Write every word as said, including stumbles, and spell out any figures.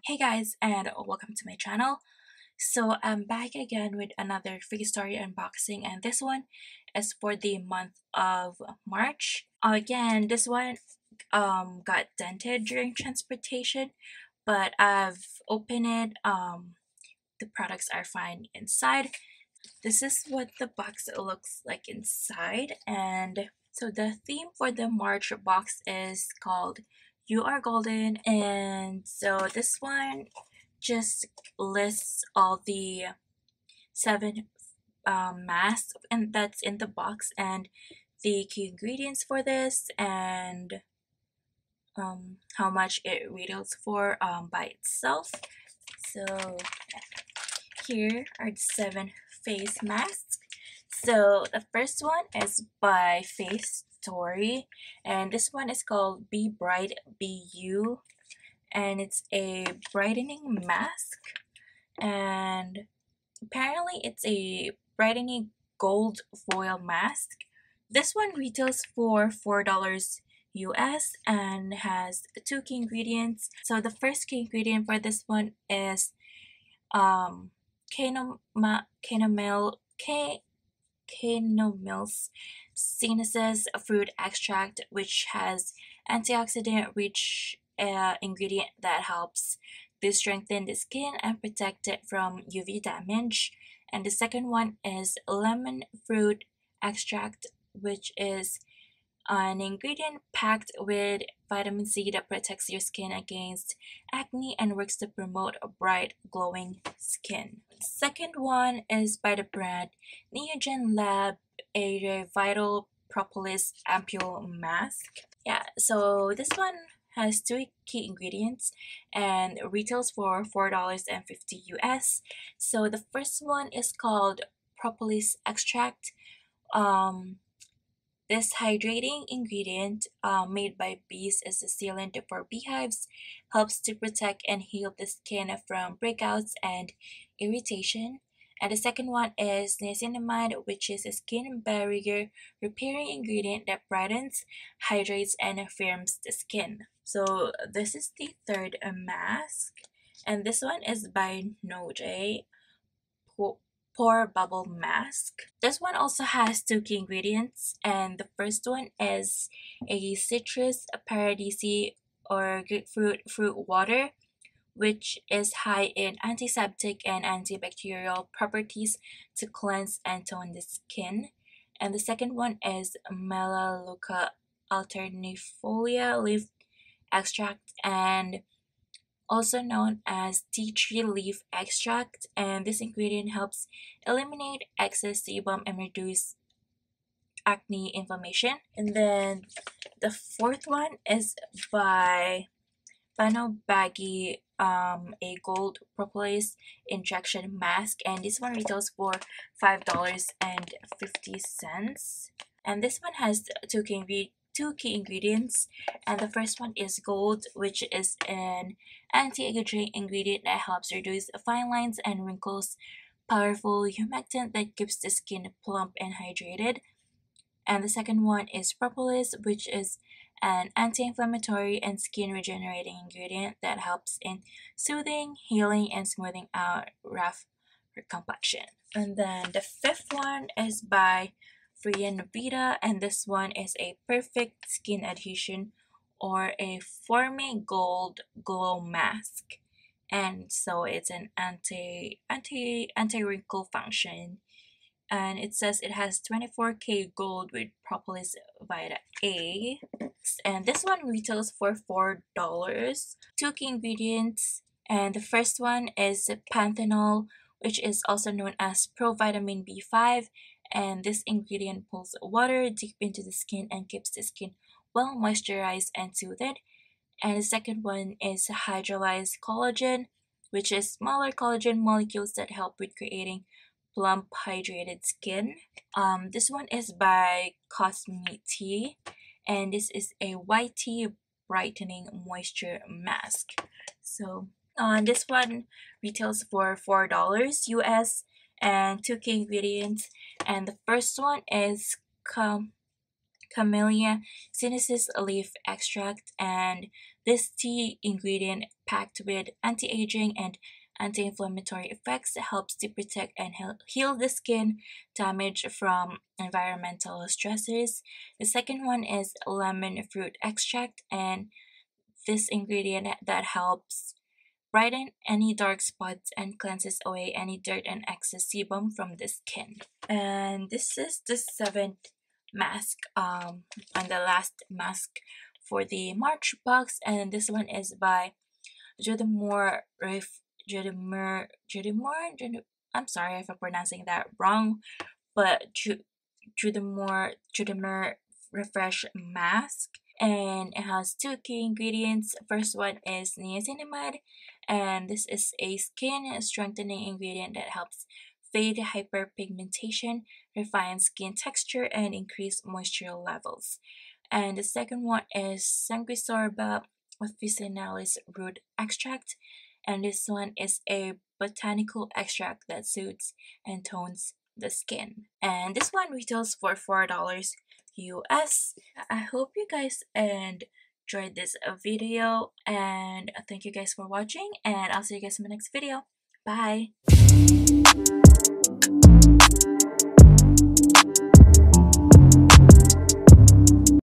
Hey guys, and welcome to my channel. So I'm back again with another free story unboxing, and this one is for the month of March. Again, this one um got dented during transportation, but I've opened it. Um, the products are fine inside. This is what the box looks like inside, and so the theme for the March box is called "You Are Golden," and so this one just lists all the seven um, masks and that's in the box and the key ingredients for this and um, how much it retails for um, by itself. So here are the seven face masks. So the first one is by Face Story, and this one is called Be Bright Be You, and it's a brightening mask, and apparently it's a brightening gold foil mask. This one retails for four dollars U S and has two key ingredients. So the first key ingredient for this one is um Canoma, Canomel, K, Canomil's Sinus fruit extract, which has antioxidant rich uh, ingredient that helps to strengthen the skin and protect it from U V damage. And the second one is lemon fruit extract, which is an ingredient packed with vitamin C that protects your skin against acne and works to promote a bright, glowing skin. Second one is by the brand Neogen Lab, a vital propolis ampule mask. Yeah, so this one has two key ingredients and retails for four dollars and fifty U S. So the first one is called propolis extract. Um, this hydrating ingredient, uh, made by bees, is a sealant for beehives, helps to protect and heal the skin from breakouts and irritation. And the second one is niacinamide, which is a skin barrier repairing ingredient that brightens, hydrates, and firms the skin. So this is the third uh, mask, and this one is by Noj Pore Bubble Mask. This one also has two key ingredients, and the first one is a citrus paradisi or grapefruit fruit water, which is high in antiseptic and antibacterial properties to cleanse and tone the skin. And the second one is Melaleuca alternifolia leaf extract, and also known as tea tree leaf extract, and this ingredient helps eliminate excess sebum and reduce acne inflammation. And then the fourth one is by Pano Baggy, um, a gold propolis injection mask, and this one retails for five dollars and fifty cents. And this one has two key, two key ingredients, and the first one is gold, which is an anti-aging ingredient that helps reduce fine lines and wrinkles, powerful humectant that keeps the skin plump and hydrated. And the second one is propolis, which is an anti-inflammatory and skin regenerating ingredient that helps in soothing, healing, and smoothing out rough complexion. And then the fifth one is by Freon Vita, and this one is a perfect skin adhesion or a forming gold glow mask. And so it's an anti anti anti wrinkle function, and it says it has twenty-four K gold with propolis vita A, and this one retails for four dollars. Two key ingredients, and the first one is panthenol, which is also known as provitamin B five, and this ingredient pulls water deep into the skin and keeps the skin well moisturized and soothed. And the second one is hydrolyzed collagen, which is smaller collagen molecules that help with creating plump, hydrated skin. Um, this one is by Cosme Tea, and this is a white tea brightening moisture mask. So uh, this one retails for four dollars U S and two key ingredients, and the first one is com Camellia sinensis leaf extract, and this tea ingredient packed with anti-aging and anti-inflammatory effects helps to protect and heal the skin damage from environmental stressors. The second one is lemon fruit extract, and this ingredient that helps brighten any dark spots and cleanses away any dirt and excess sebum from the skin. And this is the seventh mask, um, and the last mask for the March box, and this one is by Judimore Ref Judimore Judimore Jud I'm sorry if I'm pronouncing that wrong, but Ju Judimore Judimore Refresh Mask, and it has two key ingredients. First one is niacinamide, and this is a skin strengthening ingredient that helps fade hyperpigmentation, refine skin texture, and increase moisture levels. And the second one is Sanguisorba officinalis root extract, and this one is a botanical extract that soothes and tones the skin. And this one retails for four dollars U S. I hope you guys enjoyed this video, and thank you guys for watching, and I'll see you guys in my next video. Bye!